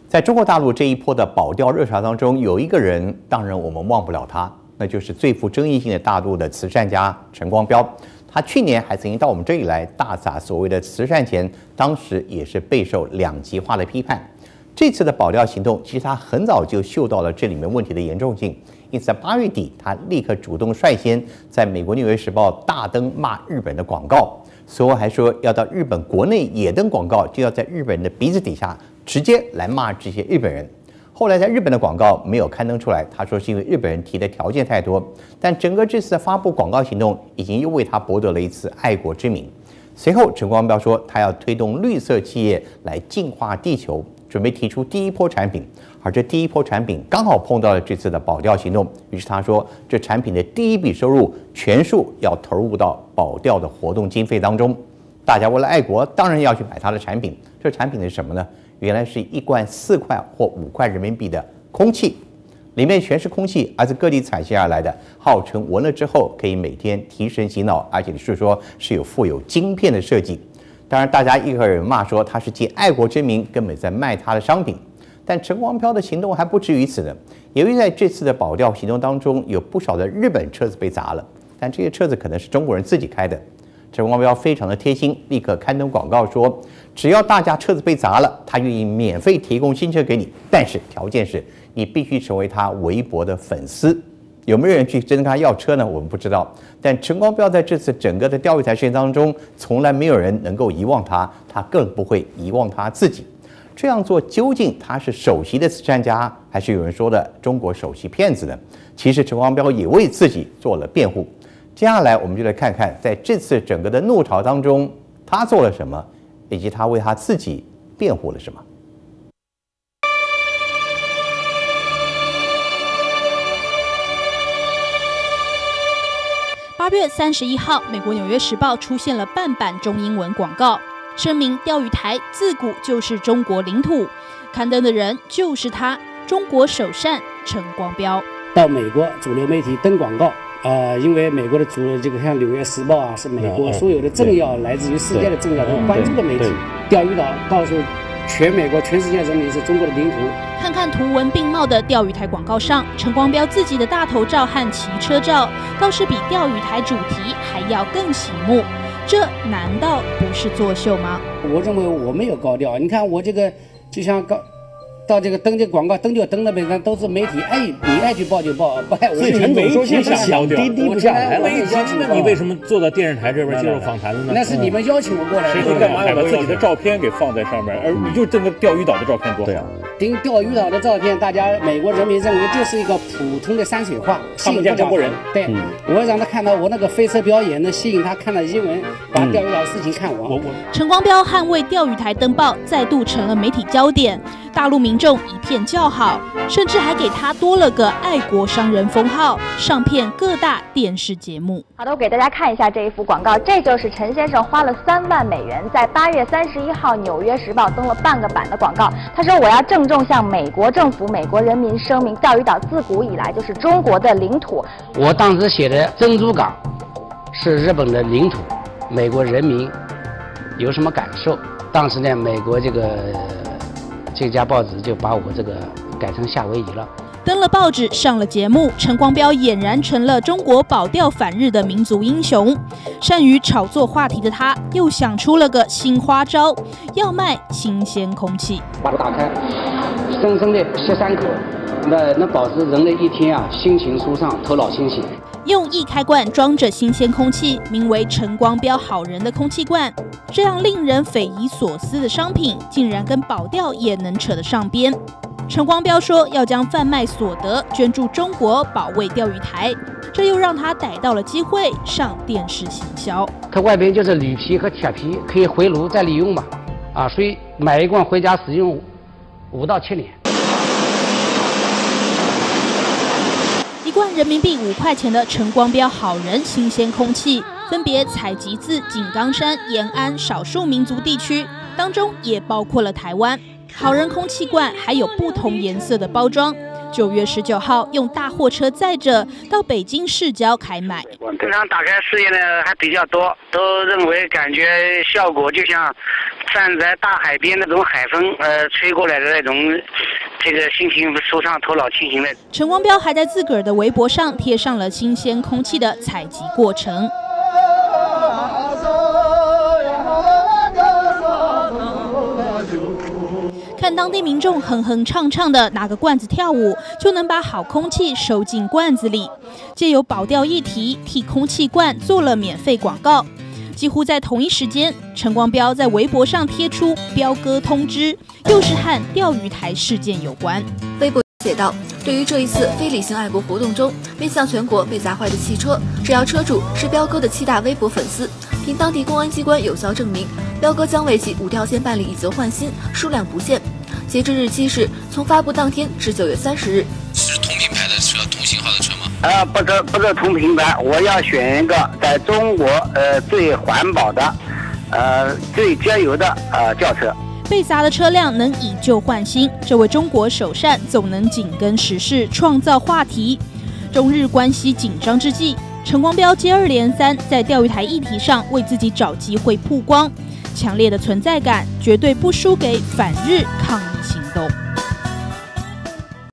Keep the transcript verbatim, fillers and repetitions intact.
在中国大陆这一波的保钓热潮当中，有一个人，当然我们忘不了他，那就是最富争议性的大陆的慈善家陈光标。他去年还曾经到我们这里来大撒所谓的慈善钱，当时也是备受两极化的批判。这次的保钓行动，其实他很早就嗅到了这里面问题的严重性，因此在八月底，他立刻主动率先在美国《纽约时报》大登骂日本的广告，随后还说要到日本国内也登广告，就要在日本人的鼻子底下直接来骂这些日本人。后来在日本的广告没有刊登出来，他说是因为日本人提的条件太多，但整个这次的发布广告行动已经又为他博得了一次爱国之名。随后，陈光标说他要推动绿色企业来净化地球，准备提出第一波产品，而这第一波产品刚好碰到了这次的保钓行动，于是他说这产品的第一笔收入全数要投入到保钓的活动经费当中。大家为了爱国，当然要去买他的产品。这产品是什么呢？原来是一罐四块或五块人民币的空气，里面全是空气，而是各地采集而来的，号称闻了之后可以每天提神醒脑，而且是说是有附有晶片的设计。当然，大家一个人骂说他是借爱国之名，根本在卖他的商品。但陈光标的行动还不止于此呢。由于在这次的保钓行动当中，有不少的日本车子被砸了，但这些车子可能是中国人自己开的。陈光标非常的贴心，立刻刊登广告说，只要大家车子被砸了，他愿意免费提供新车给你，但是条件是你必须成为他微博的粉丝。有没有人去真跟他要车呢？我们不知道。但陈光标在这次整个的钓鱼台事件当中，从来没有人能够遗忘他，他更不会遗忘他自己。这样做究竟他是首席的慈善家，还是有人说的中国首席骗子呢？其实陈光标也为自己做了辩护。接下来我们就来看看，在这次整个的怒潮当中，他做了什么，以及他为他自己辩护了什么。 八月三十一号，美国《纽约时报》出现了半版中英文广告，声明钓鱼台自古就是中国领土，刊登的人就是他，中国首善陈光标。 到美国主流媒体登广告。呃，因为美国的主这个像《纽约时报》啊，是美国所有的政要，来自于世界的政要都关注的媒体。钓鱼岛告诉全美国、全世界人民是中国的领土。 看看图文并茂的钓鱼台广告上，陈光标自己的大头照和骑车照，倒是比钓鱼台主题还要更醒目。这难道不是作秀吗？ 我认为我没有高调。你看我这个就像高。到这个登这广告登就登了呗，那都是媒体，哎，你爱去报就报，不爱我就陈总说现在小低低不下来了。 那你为什么坐到电视台这边接受访谈了呢？ 那是你们邀请我过来。 谁说干嘛要把自己的照片给放在上面？而你就登个钓鱼岛的照片多好。 登钓鱼岛的照片，大家美国人民认为就是一个普通的山水画，吸引不了中国人。对，我让他看到我那个飞车表演，能吸引他看到英文，把钓鱼岛的事情看完。 陈光标捍卫钓鱼台登报，再度成了媒体焦点。大陆民众一片叫好，甚至还给他多了个爱国商人封号，上片各大电视节目。 好的，我给大家看一下这一幅广告，这就是陈先生花了三万美元，在八月三十一号《纽约时报》登了半个版的广告。他说：“我要郑重向美国政府、美国人民声明，钓鱼岛自古以来就是中国的领土。” 我当时写的珍珠港是日本的领土，美国人民有什么感受？当时呢，美国这个。这家报纸就把我这个改成夏威夷了。 登了报纸，上了节目，陈光标俨然成了中国保钓反日的民族英雄。善于炒作话题的他，又想出了个新花招，要卖新鲜空气。 把它打开，深深的吸三口，那能保持人类一天啊心情舒畅，头脑清醒。 用一开罐装着新鲜空气，名为陈光标好人的空气罐，这样令人匪夷所思的商品，竟然跟保钓也能扯得上边。陈光标说要将贩卖所得捐助中国，保卫钓鱼台，这又让他逮到了机会上电视行销。 它外边就是铝皮和铁皮，可以回炉再利用嘛，啊，所以买一罐回家使用五到七年。 一罐人民币五块钱的陈光标好人新鲜空气，分别采集自井冈山、延安少数民族地区，当中也包括了台湾。好人空气罐还有不同颜色的包装。九月十九号用大货车载着到北京市郊开卖。 平常打开试验的还比较多，都认为感觉效果就像站在大海边那种海风，呃，吹过来的那种，这个心情舒畅、头脑清醒的。 陈光标还在自个儿的微博上贴上了新鲜空气的采集过程。看当地民众哼哼唱唱的拿个罐子跳舞，就能把好空气收进罐子里。借由保钓议题，替空气罐做了免费广告。几乎在同一时间，陈光标在微博上贴出标歌通知，又是和钓鱼台事件有关。 微博写道：对于这一次非理性爱国活动中面向全国被砸坏的汽车，只要车主是标哥的七大微博粉丝，凭当地公安机关有效证明，标哥将为其无条件办理以旧换新，数量不限。截至日期是从发布当天至九月三十日。 是同品牌的车，同型号的车吗？ 呃，不是，不是同品牌，我要选一个在中国呃最环保的，呃最节油的呃轿车。 被砸的车辆能以旧换新，这位中国首善总能紧跟时事，创造话题。中日关系紧张之际，陈光标接二连三在钓鱼台议题上为自己找机会曝光，强烈的存在感绝对不输给反日抗议行动。